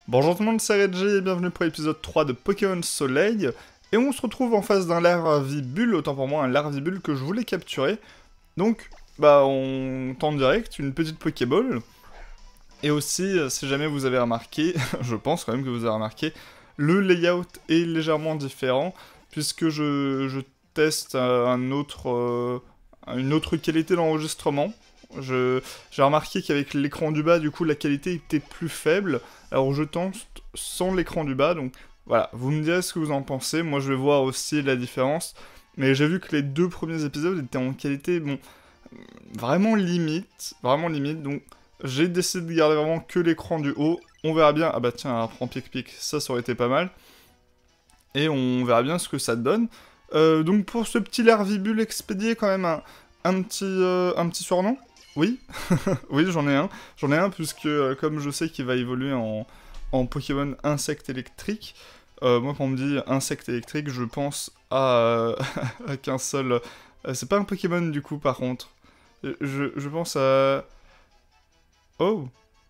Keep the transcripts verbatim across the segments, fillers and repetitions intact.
Bonjour tout le monde, c'est Reggie et bienvenue pour l'épisode trois de Pokémon Soleil. Et on se retrouve en face d'un Larvibule, autant pour moi un Larvibule que je voulais capturer. Donc, bah on tente direct, une petite Pokéball. Et aussi, si jamais vous avez remarqué, je pense quand même que vous avez remarqué, le layout est légèrement différent, puisque je, je teste un autre, euh, une autre qualité d'enregistrement. Je- J'ai remarqué qu'avec l'écran du bas, du coup, la qualité était plus faible. Alors je tente sans l'écran du bas, donc voilà, vous me direz ce que vous en pensez. Moi, je vais voir aussi la différence. Mais j'ai vu que les deux premiers épisodes étaient en qualité, bon, vraiment limite, vraiment limite. Donc j'ai décidé de garder vraiment que l'écran du haut. On verra bien. Ah bah tiens, un prend pic-pic, ça, ça aurait été pas mal. Et on verra bien ce que ça donne. Euh, donc pour ce petit Larvibule expédié, quand même un, un petit, euh, un petit surnom. Oui, oui, j'en ai un. J'en ai un puisque, euh, comme je sais qu'il va évoluer en, en Pokémon insecte électrique, euh, moi, quand on me dit insecte électrique, je pense à, euh, à qu'un seul... euh, c'est pas un Pokémon, du coup, par contre. Je, je pense à... Oh.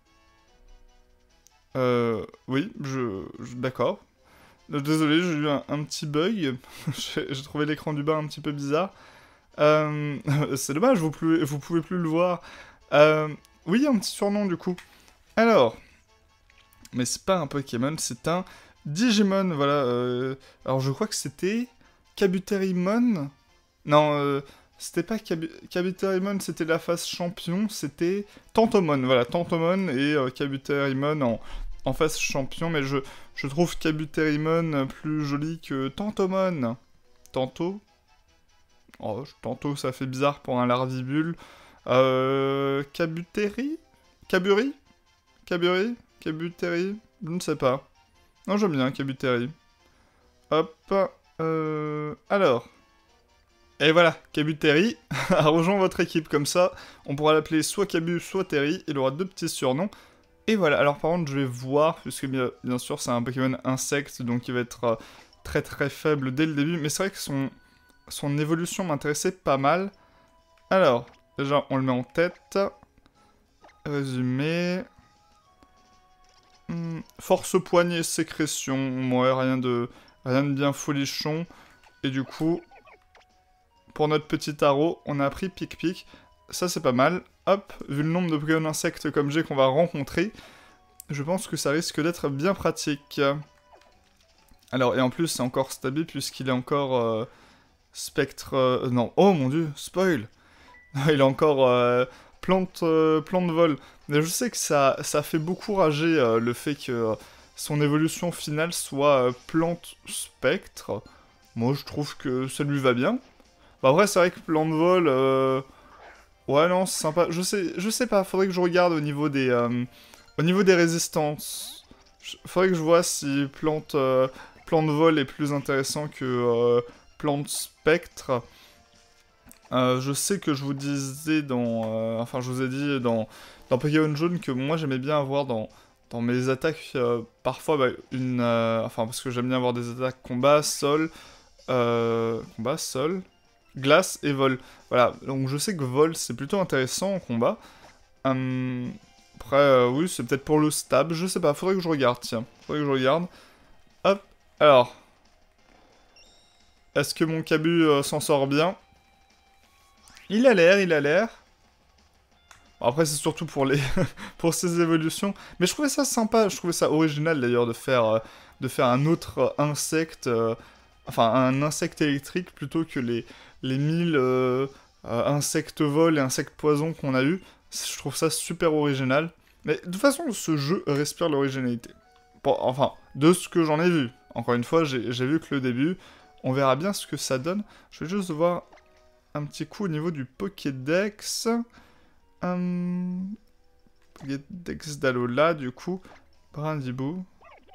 Euh, oui, je... je- D'accord. Désolé, j'ai eu un, un petit bug. J'ai j'ai trouvé l'écran du bas un petit peu bizarre. Euh, c'est dommage, vous pouvez, vous pouvez plus le voir. Euh, oui, un petit surnom, du coup. Alors... Mais c'est pas un Pokémon, c'est un Digimon, voilà. euh, Alors je crois que c'était Kabuterimon. Non, euh, c'était pas Kabu- Kabuterimon, c'était la phase champion, c'était Tantomon, voilà, Tantomon et euh, Kabuterimon en, en phase champion, mais je, je trouve Kabuterimon plus joli que Tantomon. Tanto? Oh, Tanto, ça fait bizarre pour un Larvibule. Euh... Kabuteri? Kaburi? Kaburi? Kabuteri? Je ne sais pas. Non, j'aime bien Kabuteri. Hop. Euh... Alors. Et voilà, Kabuteri a rejoint votre équipe. Comme ça, on pourra l'appeler soit Kabu, soit Terry. Il aura deux petits surnoms. Et voilà, alors par contre, je vais voir, puisque bien, bien sûr, c'est un Pokémon insecte, donc il va être euh, très très faible dès le début. Mais c'est vrai que son, son évolution m'intéressait pas mal. Alors, déjà, on le met en tête. Résumé. Hmm, force poignée, sécrétion, ouais, rien de, rien de bien folichon. Et du coup, pour notre petit tarot, on a appris pic-pic. Ça, c'est pas mal. Hop, vu le nombre de Pokémon insectes comme j'ai qu'on va rencontrer, je pense que ça risque d'être bien pratique. Alors, et en plus, c'est encore stable puisqu'il est encore euh, spectre... euh, non, oh mon dieu, spoil. Il est encore euh, plante, euh, plante vol. Mais je sais que ça, ça fait beaucoup rager euh, le fait que euh, son évolution finale soit euh, plante spectre. Moi, je trouve que ça lui va bien. Bah, après, c'est vrai que plante vol... euh, ouais, non, c'est sympa. Je sais, je sais pas, faudrait que je regarde au niveau des... euh, au niveau des résistances. Je- Faudrait que je vois si plante, euh, plante vol est plus intéressant que euh, plante spectre. Euh, je sais que je vous disais dans... euh, enfin, je vous ai dit dans, dans Pokémon Jaune que moi j'aimais bien avoir dans, dans mes attaques euh, parfois bah, une... euh, enfin, parce que j'aime bien avoir des attaques combat, sol, euh, combat, sol, glace et vol. Voilà, donc je sais que vol c'est plutôt intéressant en combat. Hum, après, euh, oui, c'est peut-être pour le stab, je sais pas, faudrait que je regarde, tiens. Faudrait que je regarde. Hop, alors, est-ce que mon Cabu euh, s'en sort bien? Il a l'air, il a l'air. Bon, après, c'est surtout pour les pour ses évolutions. Mais je trouvais ça sympa, je trouvais ça original d'ailleurs de faire, euh, de faire un autre euh, insecte, euh, enfin un insecte électrique plutôt que les, les mille euh, euh, insectes vol et insectes poison qu'on a eu. Je trouve ça super original. Mais de toute façon, ce jeu respire l'originalité. Bon, enfin, de ce que j'en ai vu. Encore une fois, j'ai j'ai vu que le début. On verra bien ce que ça donne. Je vais juste voir un petit coup au niveau du Pokédex. Hum... Pokédex d'Alola, du coup. Brindibou.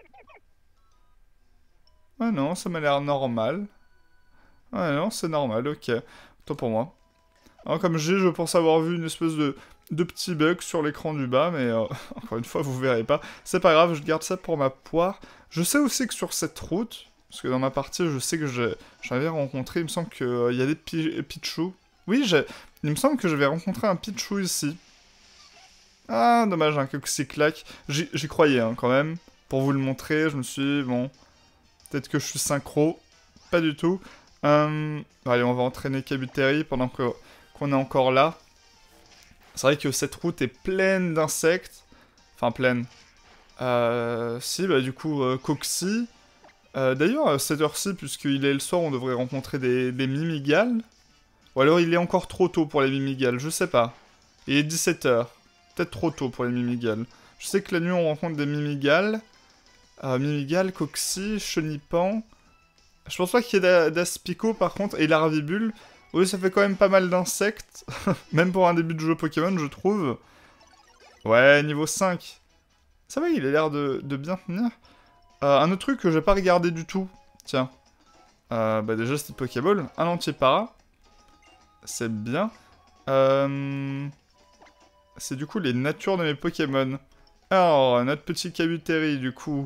Ah non, ça m'a l'air normal. Ah non, c'est normal, ok. Toi pour moi. Alors, comme je dis, je pense avoir vu une espèce de, de petit bug sur l'écran du bas, mais euh, encore une fois, vous verrez pas. C'est pas grave, je garde ça pour ma poire. Je sais aussi que sur cette route, parce que dans ma partie, je sais que j'ai- j'avais rencontré, il me semble qu'il y a des pi Pichou. Oui, j'ai- il me semble que j'avais rencontré un Pichou ici. Ah, dommage, un hein, que c'est claque. J'y j'y croyais, hein, quand même. pour vous le montrer. Je me suis dit, bon, peut-être que je suis synchro. Pas du tout. Euh, allez, on va entraîner Kabutery pendant que qu'on est encore là. C'est vrai que cette route est pleine d'insectes. Enfin, pleine. Euh, si, bah du coup, euh, Coxy. Euh, D'ailleurs, à cette heure-ci, puisqu'il est le soir, on devrait rencontrer des, des Mimigales. Ou alors il est encore trop tôt pour les Mimigales, je sais pas. Il est dix-sept heures. Peut-être trop tôt pour les Mimigales. Je sais que la nuit, on rencontre des Mimigales. Euh, Mimigales, Coxy, Chenipan. Je pense pas qu'il y ait d'Aspico, par contre, et Larvibule. Oui, ça fait quand même pas mal d'insectes. Même pour un début de jeu Pokémon, je trouve. Ouais, niveau cinq. Ça va, il a l'air de, de bien tenir. Euh, un autre truc que j'ai pas regardé du tout. Tiens. Euh, bah déjà, c'était Pokéball. Un anti-para. C'est bien. Euh... C'est du coup les natures de mes Pokémon. Alors, notre petit Kabutery, du coup.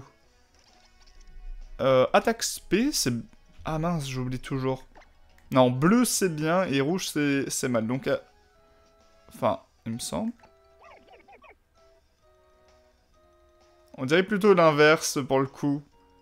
Euh, attaque spé, c'est... Ah mince, j'oublie toujours. Non, bleu, c'est bien, et rouge, c'est mal. Donc, euh... enfin, il me semble. On dirait plutôt l'inverse, pour le coup.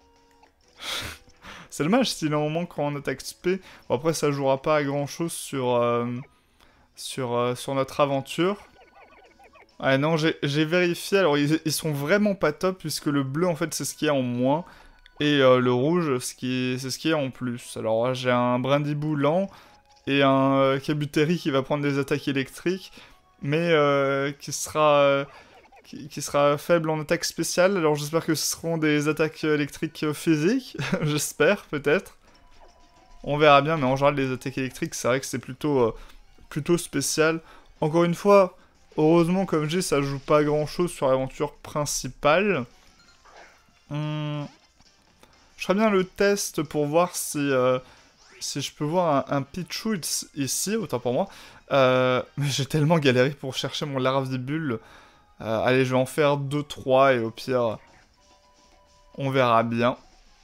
C'est dommage s'il est un moment quand on attaque spé. Bon, après, ça jouera pas à grand-chose sur, euh, sur, euh, sur notre aventure. Ah non, j'ai vérifié. Alors, ils, ils sont vraiment pas top, puisque le bleu, en fait, c'est ce qu'il y a en moins. Et euh, le rouge, c'est ce qu'il y a en plus. Alors, j'ai un Brindibou lent et un euh, Kabutery qui va prendre des attaques électriques, mais euh, qui sera... Euh, Qui, qui sera faible en attaque spéciale, alors j'espère que ce seront des attaques électriques physiques, j'espère, peut-être. On verra bien, mais en général, les attaques électriques, c'est vrai que c'est plutôt, euh, plutôt spécial. Encore une fois, heureusement, comme je dis, ça joue pas grand-chose sur l'aventure principale. Hum... Je ferai bien le test pour voir si, euh, si je peux voir un, un Pichu ici, autant pour moi. Euh, mais j'ai tellement galéré pour chercher mon Larvibule. Euh, allez, je vais en faire deux trois et au pire, on verra bien.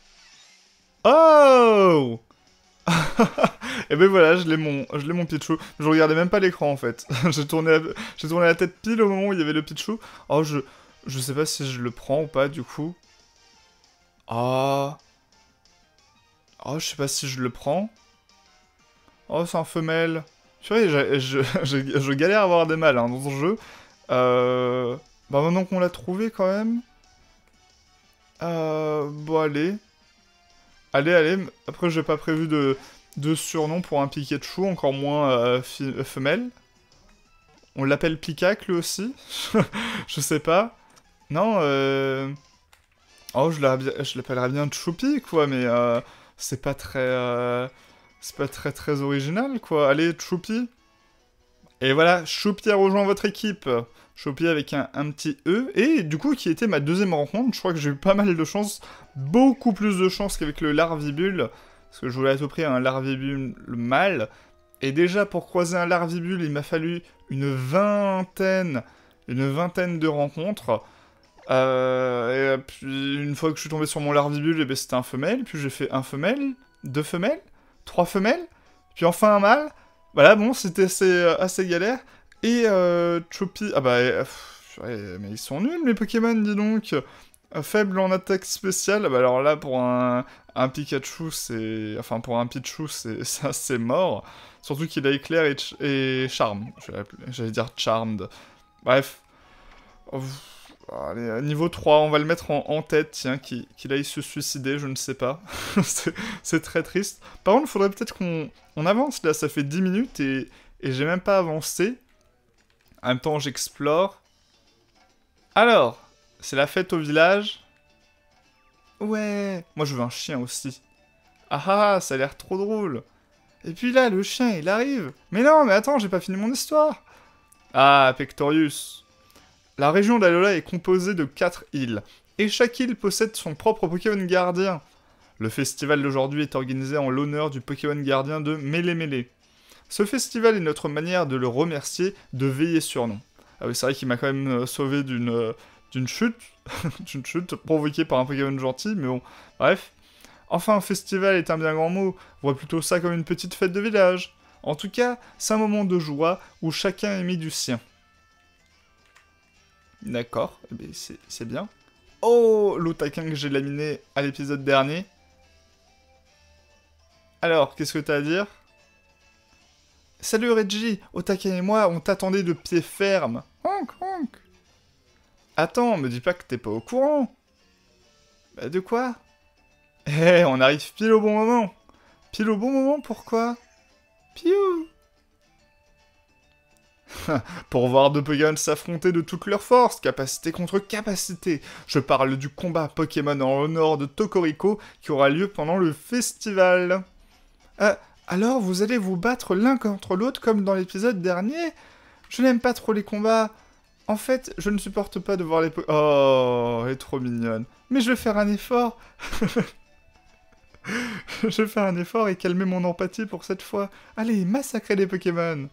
Oh. Et ben voilà, je l'ai mon, je l'ai mon Pichu. Je regardais même pas l'écran en fait. J'ai tourné, j'ai tourné la tête pile au moment où il y avait le Pichu. Oh, je, je sais pas si je le prends ou pas du coup. Oh. Oh, je sais pas si je le prends. Oh, c'est un femelle. Tu vois, je, je, je, je galère à avoir des mâles hein, dans ce jeu. Euh... Bah maintenant qu'on l'a trouvé quand même. Euh... Bon allez. Allez, allez. Après j'ai pas prévu de, de surnom pour un Pikachu, encore moins euh, femelle. On l'appelle Pikac lui aussi. Je sais pas. Non, euh... Oh, je l'appellerais bien Choupi, quoi, mais euh, c'est pas très... Euh... C'est pas très très original, quoi. Allez, Choupi. Et voilà, Choupi a rejoint votre équipe. Choupi avec un, un petit E. Et du coup, qui était ma deuxième rencontre. Je crois que j'ai eu pas mal de chance. Beaucoup plus de chance qu'avec le Larvibule. Parce que je voulais à tout prix un Larvibule mâle. Et déjà, pour croiser un Larvibule, il m'a fallu une vingtaine... Une vingtaine de rencontres. Euh, et puis, une fois que je suis tombé sur mon Larvibule, eh ben, c'était un femelle. Puis j'ai fait un femelle, deux femelles, trois femelles. Puis enfin un mâle. Voilà, bon, c'était assez, assez galère. Et euh, Choupi... Ah bah... Euh, pff, ouais, mais ils sont nuls, mes Pokémon, dis donc. Euh, faible en attaque spéciale. Bah alors là, pour un, un Pikachu, c'est... Enfin, pour un Pichu, c'est assez mort. Surtout qu'il a éclair et, ch et charme. J'allais dire charmed. Bref. Oh, allez, niveau trois, on va le mettre en, en tête, tiens, qu'il qu'il aille se suicider, je ne sais pas. C'est très triste. Par contre, il faudrait peut-être qu'on on avance, là, ça fait dix minutes et, et j'ai même pas avancé. En même temps, j'explore. Alors, c'est la fête au village. Ouais, moi je veux un chien aussi. Ah ah, ça a l'air trop drôle. Et puis là, le chien, il arrive. Mais non, mais attends, j'ai pas fini mon histoire. Ah, Pectorius. La région d'Alola est composée de quatre îles, et chaque île possède son propre Pokémon gardien. Le festival d'aujourd'hui est organisé en l'honneur du Pokémon gardien de Mélémélé. Ce festival est notre manière de le remercier de veiller sur nous. Ah oui, c'est vrai qu'il m'a quand même euh, sauvé d'une euh, d'une chute, d'une chute provoquée par un Pokémon gentil, mais bon, bref. Enfin, un festival est un bien grand mot, on voit plutôt ça comme une petite fête de village. En tout cas, c'est un moment de joie où chacun est mis du sien. D'accord, eh c'est bien. Oh, l'Otakin que j'ai laminé à l'épisode dernier. Alors, qu'est-ce que t'as à dire? Salut Reggie, Otakin et moi, on t'attendait de pied ferme. Honk, honk. Attends, me dis pas que t'es pas au courant. Bah de quoi? Eh, on arrive pile au bon moment. Pile au bon moment, pourquoi? Piou. Pour voir deux Pokémon s'affronter de toute leur force, capacité contre capacité. Je parle du combat Pokémon en l'honneur de Tokoriko qui aura lieu pendant le festival. Euh, alors vous allez vous battre l'un contre l'autre comme dans l'épisode dernier? Je n'aime pas trop les combats. En fait, je ne supporte pas de voir les po... Oh, elle est trop mignonne. Mais je vais faire un effort. Je vais faire un effort et calmer mon empathie pour cette fois. Allez, massacrez les Pokémon.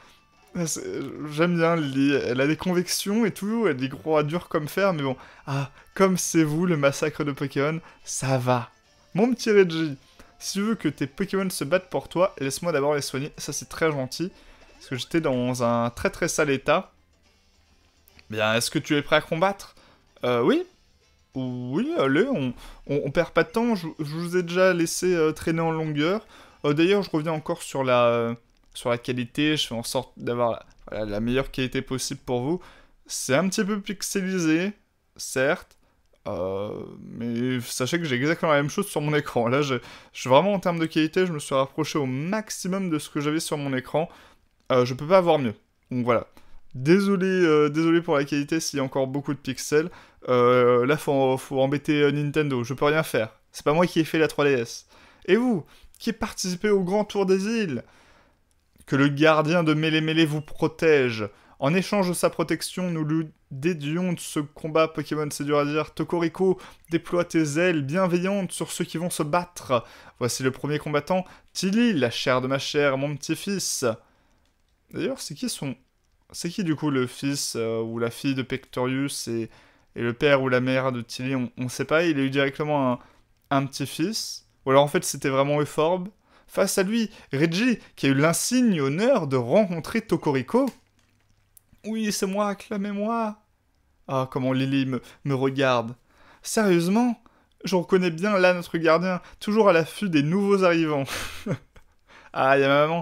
J'aime bien Lily, elle a des convictions et tout, elle est gros à dur comme fer, mais bon. Ah, comme c'est vous, le massacre de Pokémon, ça va. Mon petit Reggie, si tu veux que tes Pokémon se battent pour toi, laisse-moi d'abord les soigner, ça c'est très gentil. Parce que j'étais dans un très très sale état. Bien, est-ce que tu es prêt à combattre? Euh, oui. Oui, allez, on, on, on perd pas de temps, je, je vous ai déjà laissé euh, traîner en longueur. Euh, D'ailleurs, je reviens encore sur la... Euh, sur la qualité, je fais en sorte d'avoir la, voilà, la meilleure qualité possible pour vous. C'est un petit peu pixelisé, certes, euh, mais sachez que j'ai exactement la même chose sur mon écran. Là, je, je suis vraiment en termes de qualité, je me suis rapproché au maximum de ce que j'avais sur mon écran. Euh, je peux pas avoir mieux. Donc voilà. Désolé, euh, désolé pour la qualité s'il y a encore beaucoup de pixels. Euh, là, faut, faut embêter Nintendo, je peux rien faire. C'est pas moi qui ai fait la trois D S. Et vous, qui participez au Grand Tour des îles? Que le gardien de Mêlé Mêlé vous protège. En échange de sa protection, nous lui dédions de ce combat Pokémon, c'est dur à dire. Tokoriko, déploie tes ailes bienveillantes sur ceux qui vont se battre. Voici le premier combattant, Tilly, la chair de ma chair, mon petit-fils. D'ailleurs, c'est qui son... C'est qui du coup le fils euh, ou la fille de Pectorius et... et le père ou la mère de Tilly? On, on sait pas, il a eu directement un, un petit-fils. Ou alors en fait c'était vraiment Euphorbe. Face à lui, Reggie, qui a eu l'insigne honneur de rencontrer Tokoriko. Oui, c'est moi, acclamez-moi. Ah, comment Lily me, me regarde. Sérieusement? Je reconnais bien là notre gardien, toujours à l'affût des nouveaux arrivants. Ah, il y a ma maman.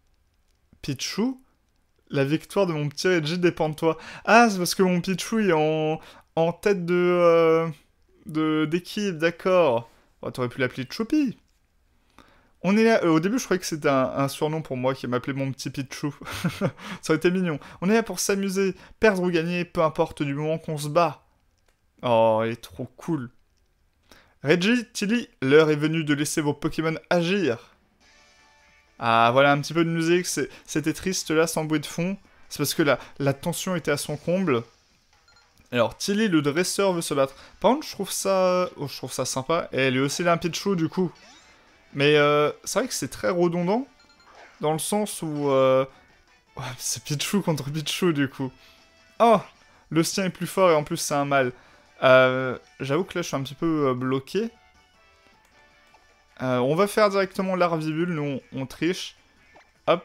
Pichou? La victoire de mon petit Reggie dépend de toi. Ah, c'est parce que mon Pichou est en, en tête de... Euh, de d'équipe, d'accord. Oh, t'aurais pu l'appeler Choupi. On est là, euh, au début je croyais que c'était un, un surnom pour moi qui m'appelait mon petit Pichou. Ça aurait été mignon. On est là pour s'amuser, perdre ou gagner, peu importe du moment qu'on se bat. Oh, il est trop cool. Reggie, Tilly, l'heure est venue de laisser vos Pokémon agir. Ah, voilà un petit peu de musique, c'était triste là, sans bruit de fond. C'est parce que la, la tension était à son comble. Alors, Tilly, le dresseur, veut se battre. Par contre, je trouve ça... Oh, je trouve ça sympa. Et elle est aussi là un Pichou, du coup. Mais euh, c'est vrai que c'est très redondant, dans le sens où... Euh... Ouais, c'est Pichou contre Pichou, du coup. Oh, le sien est plus fort et en plus c'est un mâle. Euh, J'avoue que là je suis un petit peu euh, bloqué. Euh, on va faire directement l'arvibule, nous on, on triche. Hop.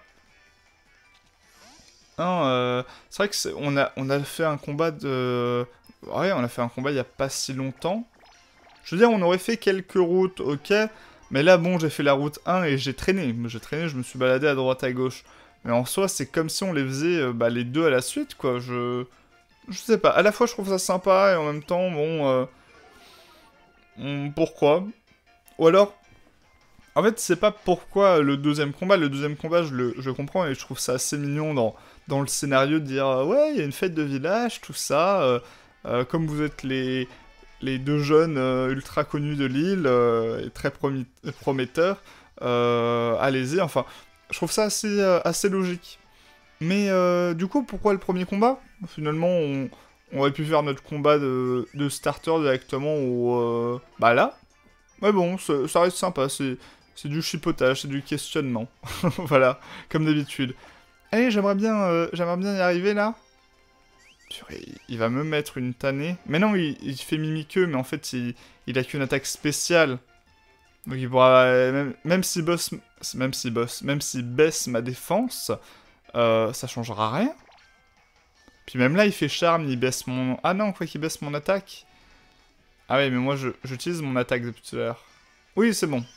Non, euh, c'est vrai que c'est- on a, on a fait un combat de... Ouais, on a fait un combat il y a pas si longtemps. Je veux dire, on aurait fait quelques routes, ok. Mais là, bon, j'ai fait la route un et j'ai traîné. J'ai traîné, je me suis baladé à droite à gauche. Mais en soi, c'est comme si on les faisait euh, bah, les deux à la suite, quoi. Je... Je sais pas. À la fois, je trouve ça sympa et en même temps, bon... Euh... hum, pourquoi? Ou alors... En fait, c'est pas pourquoi le deuxième combat. Le deuxième combat, je le, je le comprends et je trouve ça assez mignon dans, dans le scénario de dire euh, ouais, il y a une fête de village, tout ça. Euh, euh, comme vous êtes les, les deux jeunes euh, ultra connus de l'île euh, et très promis- prometteurs, euh, allez-y. Enfin, je trouve ça assez, euh, assez logique. Mais euh, du coup, pourquoi le premier combat? Finalement, on, on aurait pu faire notre combat de, de starter directement au... Euh, bah là. Mais bon, ça, ça reste sympa, c'est... C'est du chipotage, c'est du questionnement. Voilà, comme d'habitude. Allez, j'aimerais bien, euh, j'aimerais bien y arriver, là. Purée, il va me mettre une tannée. Mais non, il, il fait mimiqueux, mais en fait, il, il a qu'une attaque spéciale. Donc il pourra... Même, même si boss... Même si boss... Même s'il baisse ma défense, euh, ça changera rien. Puis même là, il fait charme, il baisse mon... Ah non, quoi qu'il baisse mon attaque. Ah oui, mais moi, j'utilise mon attaque depuis tout à l'heure. Oui, c'est bon.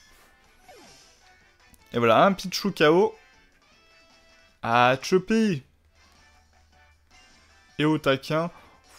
Et voilà, un Pichu K O. Ah, Choppy. Et au taquin.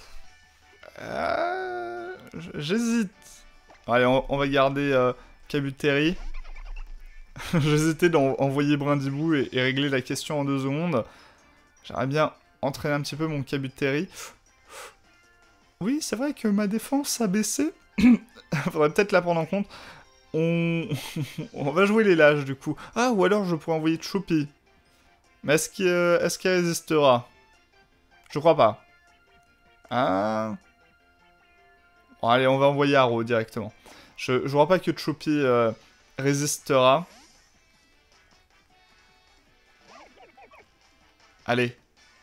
Euh, J'hésite. Allez, on, on va garder euh, Kabutery. J'hésitais d'envoyer Brindibou et, et régler la question en deux secondes. J'aimerais bien entraîner un petit peu mon Kabutery. Oui, c'est vrai que ma défense a baissé. Faudrait peut-être la prendre en compte. On... on va jouer les lâches, du coup. Ah, ou alors je pourrais envoyer Choppy. Mais est-ce qu'il euh, est qu'il résistera? Je crois pas. Ah... Bon, allez, on va envoyer Haro directement. Je, je crois pas que Choppy euh, résistera. Allez.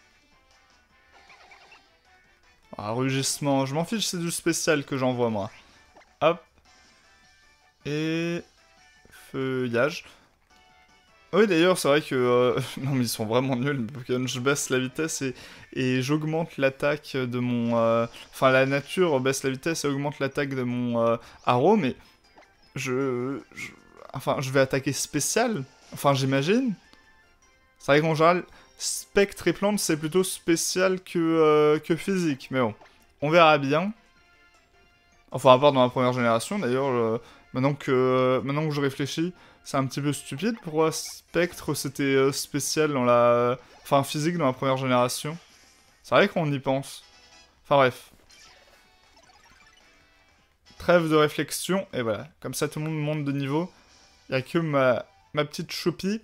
Ah, rugissement. Je m'en fiche, c'est du spécial que j'envoie, moi. Hop. Et... Feuillage. Oui, d'ailleurs, c'est vrai que... Euh... non, mais ils sont vraiment nuls, mes Pokémon. Je baisse la vitesse et, et j'augmente l'attaque de mon... Euh... Enfin, la nature baisse la vitesse et augmente l'attaque de mon euh, Haro, mais... Je... je... Enfin, je vais attaquer spécial. Enfin, j'imagine. C'est vrai qu'en général, spectre et plante, c'est plutôt spécial que, euh, que physique. Mais bon, on verra bien. Enfin, à part dans la première génération, d'ailleurs, euh, maintenant, que, maintenant que je réfléchis, c'est un petit peu stupide. Pourquoi spectre, c'était euh, spécial dans la... Enfin, physique dans la première génération. C'est vrai qu'on y pense. Enfin bref. Trêve de réflexion, et voilà. Comme ça, tout le monde monte de niveau. Il n'y a que ma, ma petite Choppy.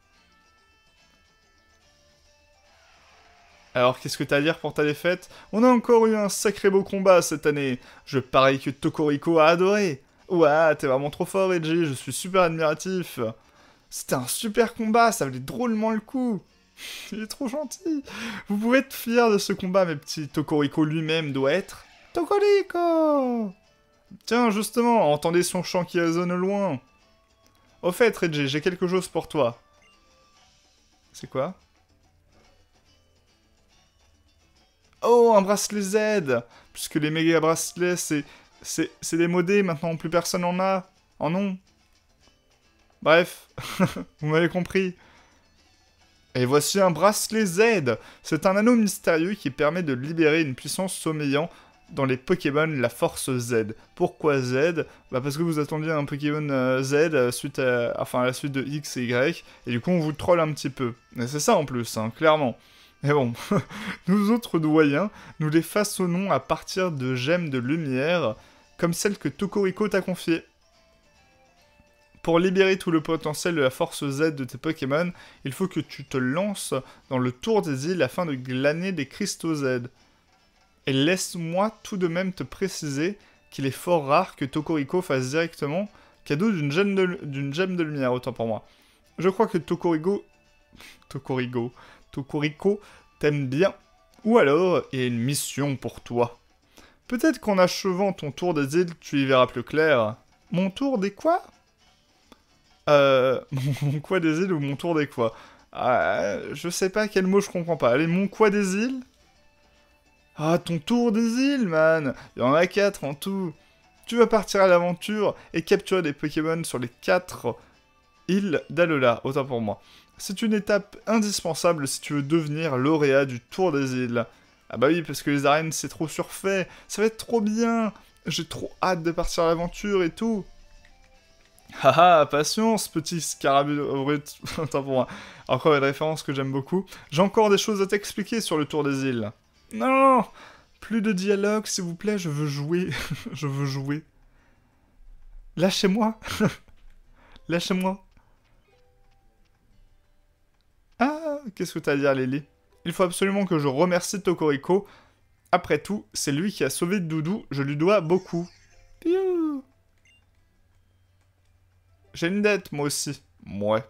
Alors, qu'est-ce que t'as à dire pour ta défaite? On a encore eu un sacré beau combat cette année. Je parie que Tokoriko a adoré. Ouah, t'es vraiment trop fort, Reggie, je suis super admiratif. C'était un super combat, ça valait drôlement le coup. Il est trop gentil. Vous pouvez être fiers de ce combat, mes petits. Tokoriko lui-même doit être... Tokoriko! Tiens, justement, entendez son chant qui résonne au loin. Au fait, Reggie, j'ai quelque chose pour toi. C'est quoi? Oh, un bracelet Z! Puisque les méga bracelets, c'est... C'est des modés, maintenant plus personne en a. En non. Bref, vous m'avez compris. Et voici un bracelet Z! C'est un anneau mystérieux qui permet de libérer une puissance sommeillant dans les Pokémon la force Z. Pourquoi Z? Bah parce que vous attendiez un Pokémon euh, Z suite à, enfin, à la suite de X et Y, et du coup on vous troll un petit peu. Mais c'est ça en plus, hein, clairement. Mais bon, nous autres doyens, nous les façonnons à partir de gemmes de lumière, comme celle que Tokoriko t'a confiée. Pour libérer tout le potentiel de la force Z de tes Pokémon, il faut que tu te lances dans le tour des îles afin de glaner des cristaux Z. Et laisse-moi tout de même te préciser qu'il est fort rare que Tokoriko fasse directement cadeau d'une gemme de, d'une gemme de lumière, autant pour moi. Je crois que Tokoriko... Tokoriko... Tokoriko t'aime bien. Ou alors, il y a une mission pour toi. Peut-être qu'en achevant ton tour des îles, tu y verras plus clair. Mon tour des quoi? Euh... Mon quoi des îles ou mon tour des quoi? Ah, je sais pas quel mot je comprends pas. Allez, mon quoi des îles? Ah, ton tour des îles, man! Il y en a quatre en tout. Tu vas partir à l'aventure et capturer des Pokémon sur les quatre îles d'Alola, autant pour moi. C'est une étape indispensable si tu veux devenir lauréat du tour des îles. Ah bah oui, parce que les arènes, c'est trop surfait. Ça va être trop bien. J'ai trop hâte de partir à l'aventure et tout. Haha, patience, petit scarabée brut. Autant pour moi. Encore une référence que j'aime beaucoup. J'ai encore des choses à t'expliquer sur le tour des îles. Non! Plus de dialogue, s'il vous plaît, je veux jouer. Je veux jouer. Lâchez-moi. Lâchez-moi. Ah, qu'est-ce que t'as à dire, Lily? Il faut absolument que je remercie Tokoriko. Après tout, c'est lui qui a sauvé Doudou, je lui dois beaucoup. Piou. J'ai une dette, moi aussi. Mouais.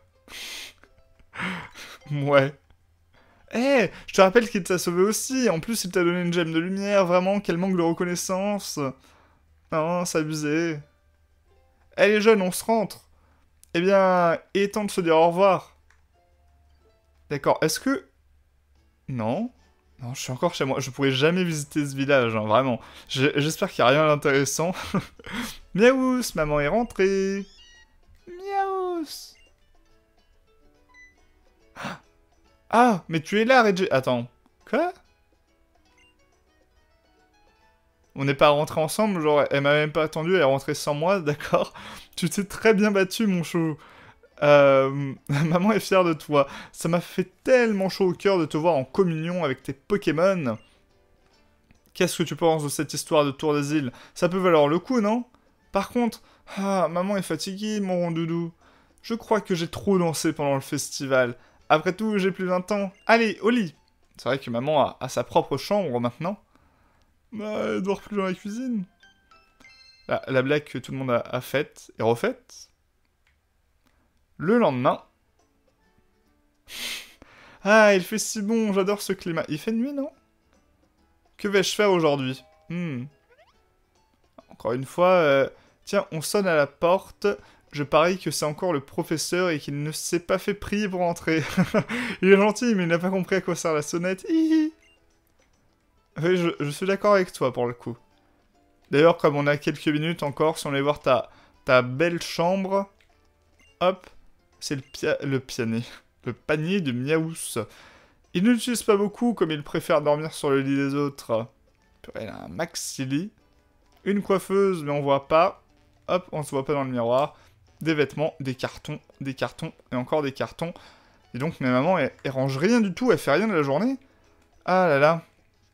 Mouais. Eh, hey, je te rappelle qu'il t'a sauvé aussi. En plus, il t'a donné une gemme de lumière. Vraiment, quel manque de reconnaissance. Non, c'est abusé. Eh, les jeunes, on se rentre. Eh bien, il est temps de se dire au revoir. D'accord, est-ce que... Non. Non, je suis encore chez moi. Je pourrais jamais visiter ce village, hein, vraiment. J'espère qu'il n'y a rien d'intéressant. Miaous, maman est rentrée. Miaous. Ah, mais tu es là, Reggie. Attends. Quoi? On n'est pas rentrés ensemble, genre, elle m'a même pas attendu, elle est rentrée sans moi, d'accord? Tu t'es très bien battu, mon chou. Euh, maman est fière de toi. Ça m'a fait tellement chaud au cœur de te voir en communion avec tes Pokémon. Qu'est-ce que tu penses de cette histoire de Tour des Îles? Ça peut valoir le coup, non? Par contre, ah, maman est fatiguée, mon doudou. Je crois que j'ai trop dansé pendant le festival. Après tout, j'ai plus de vingt ans. Allez, au lit. C'est vrai que maman a, a sa propre chambre maintenant. Bah, elle dort plus dans la cuisine. La, la blague que tout le monde a, a faite et refaite. Le lendemain... Ah, il fait si bon, j'adore ce climat. Il fait nuit, non? Que vais-je faire aujourd'hui? hmm. Encore une fois, euh... tiens, on sonne à la porte. Je parie que c'est encore le professeur et qu'il ne s'est pas fait prier pour entrer. Il est gentil, mais il n'a pas compris à quoi sert la sonnette. Hihi. Oui, je, je suis d'accord avec toi pour le coup. D'ailleurs, comme on a quelques minutes encore, si on allait voir ta, ta belle chambre... Hop, c'est le, pia le piané. Le panier de Miaous. Il ne l'utilise pas beaucoup, comme il préfère dormir sur le lit des autres. Elle a un maxi-lit. Une coiffeuse, mais on voit pas. Hop, on se voit pas dans le miroir. Des vêtements, des cartons, des cartons, et encore des cartons. Et donc, ma maman, elle, elle range rien du tout, elle fait rien de la journée. Ah là là.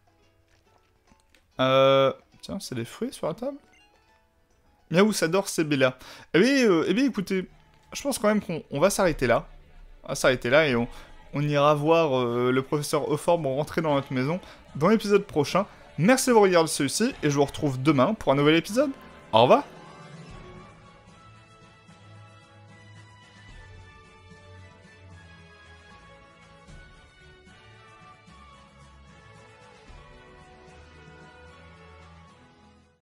Euh... Tiens, c'est des fruits sur la table? Miaous adore ces Bella. Eh bien, euh, eh bien, écoutez, je pense quand même qu'on va s'arrêter là. On va s'arrêter là et on, on ira voir euh, le professeur Euphorbe rentrer dans notre maison dans l'épisode prochain. Merci d'avoir regardé celui-ci et je vous retrouve demain pour un nouvel épisode. Au revoir!